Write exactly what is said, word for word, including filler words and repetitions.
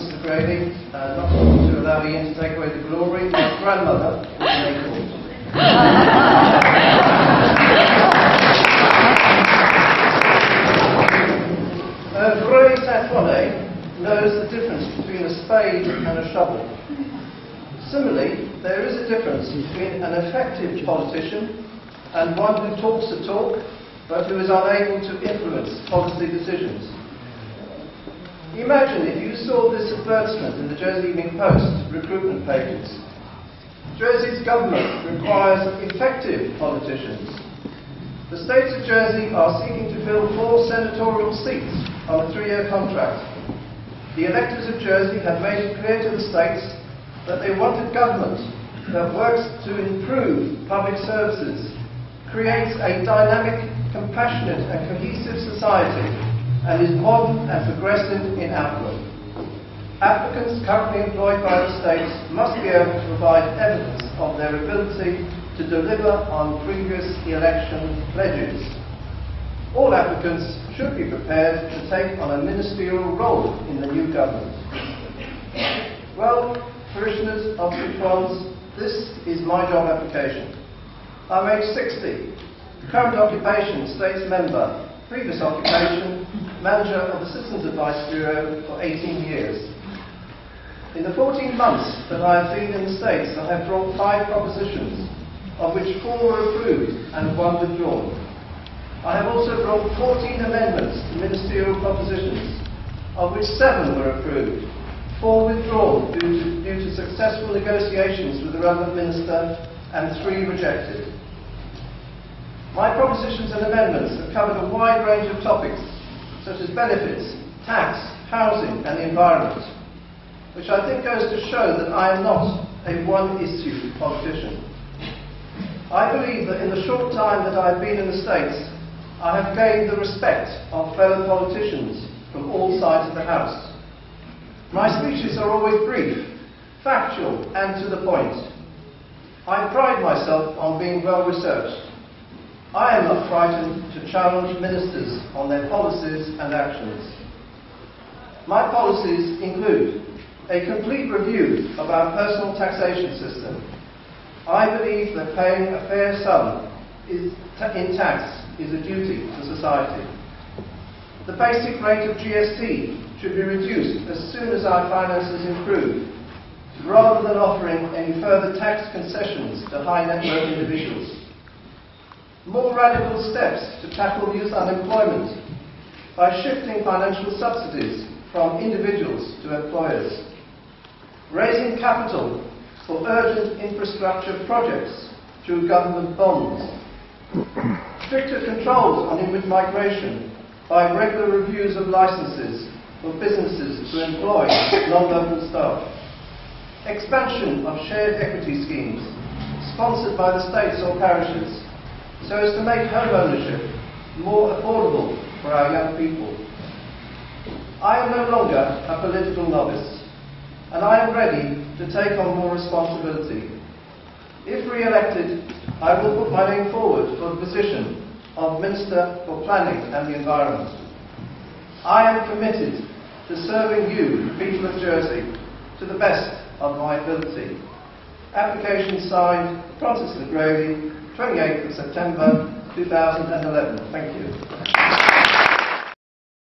Missus Gresley, uh, not to allow Ian to take away the glory, my grandmother was an acorn. uh, Grey St Ouen knows the difference between a spade and a shovel. Similarly, there is a difference between an effective politician and one who talks the talk, but who is unable to influence policy decisions. Imagine if you saw this advertisement in the Jersey Evening Post recruitment pages. Jersey's government requires effective politicians. The states of Jersey are seeking to fill four senatorial seats on a three-year contract. The electors of Jersey have made it clear to the states that they want a government that works to improve public services, creates a dynamic, compassionate and cohesive society, and is modern and progressive in outlook. Applicants currently employed by the states must be able to provide evidence of their ability to deliver on previous election pledges. All applicants should be prepared to take on a ministerial role in the new government. Well, parishioners of St Ouen's, this is my job application. I'm age sixty, current occupation, States Member, previous occupation, Manager of the Citizens Advice Bureau for eighteen years. In the fourteen months that I have been in the States, I have brought five propositions, of which four were approved and one withdrawn. I have also brought fourteen amendments to ministerial propositions, of which seven were approved, four withdrawn due to, due to successful negotiations with the relevant minister, and three rejected. My propositions and amendments have covered a wide range of topics, such as benefits, tax, housing and the environment, which I think goes to show that I am not a one-issue politician. I believe that in the short time that I have been in the States, I have gained the respect of fellow politicians from all sides of the House. My speeches are always brief, factual and to the point. I pride myself on being well researched. I am not frightened to challenge ministers on their policies and actions. My policies include a complete review of our personal taxation system. I believe that paying a fair sum is in tax is a duty to society. The basic rate of G S T should be reduced as soon as our finances improve, rather than offering any further tax concessions to high net worth individuals. More radical steps to tackle youth unemployment by shifting financial subsidies from individuals to employers. Raising capital for urgent infrastructure projects through government bonds. Stricter controls on inward migration by regular reviews of licences for businesses to employ non-local staff. Expansion of shared equity schemes sponsored by the states or parishes, so as to make home ownership more affordable for our young people. I am no longer a political novice, and I am ready to take on more responsibility. If re-elected, I will put my name forward for the position of Minister for Planning and the Environment. I am committed to serving you, the people of Jersey, to the best of my ability. Application signed, Francis Gresley, twenty-eighth of September two thousand eleven. Thank you.